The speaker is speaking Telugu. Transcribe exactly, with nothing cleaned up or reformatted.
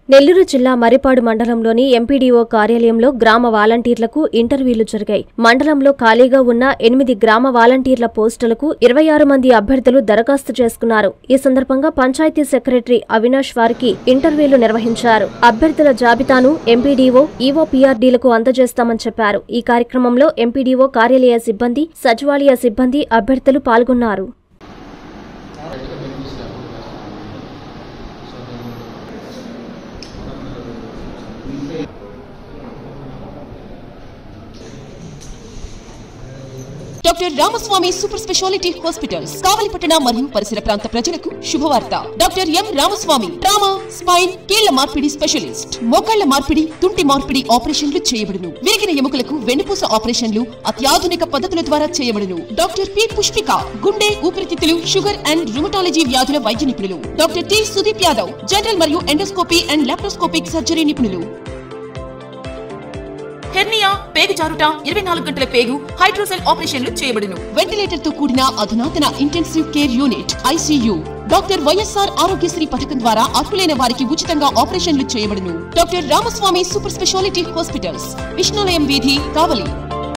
నెల్లూరు జిల్లా మరిపాడు మండలంలోని ఎంపీడీఓ కార్యాలయంలో గ్రామ వాలంటీర్లకు ఇంటర్వ్యూలు జరిగాయి. మండలంలో ఖాళీగా ఉన్న ఎనిమిది గ్రామ వాలంటీర్ల పోస్టులకు ఇరవై ఆరు మంది అభ్యర్థులు దరఖాస్తు చేసుకున్నారు. ఈ సందర్భంగా పంచాయతీ సెక్రటరీ అవినాష్ వారికి ఇంటర్వ్యూలు నిర్వహించారు. అభ్యర్థుల జాబితాను ఎంపీడీఓ, ఈవో పీఆర్డీలకు అందజేస్తామని చెప్పారు. ఈ కార్యక్రమంలో ఎంపీడీఓ కార్యాలయ సిబ్బంది, సచివాలయ సిబ్బంది, అభ్యర్థులు పాల్గొన్నారు. Doctor Ramaswamy super speciality hospitals కావలిపట్టణ మరియు పరిసర ప్రాంత ప్రజలకు శుభవార్త. Doctor M Ramaswamy trauma, spine, కీళ్ల మార్పిడి స్పెషలిస్ట్. మోకాళ్ల మార్పిడి, తుంటి మార్పిడి ఆపరేషన్లు చేయబడును. విరిగిన ఎముకలకు వెన్నుపూస ఆపరేషన్లు అత్యాధునిక పద్ధతుల ద్వారా చేయబడును. డాక్టర్ పి పుష్పిక గుండె, ఊపిరితిత్తులు, షుగర్ అండ్ రుమటాలజీ వ్యాధుల వైద్య నిపుణులు. Doctor T Sudeep Yadav general మరియు ఎండోస్కోపీ అండ్ లాప్రోస్కోపిక్ సర్జరీ నిపుణులు. హెర్నియా, పేగు జారుట, ఇరవై నాలుగు గంటల పేగు, హైడ్రోసెల్ ఆపరేషన్లు చేయబడును. వెంటిలేటర్ తో కూడిన అధునాతన intensive care unit ICU. Doctor YSR Aarogyasri పథకం ద్వారా అర్హులైన వారికి ఉచితంగా ఆపరేషన్లు చేయబడును. Doctor Ramaswamy super speciality hospitals, Vishnulayam వీధి, కావలి.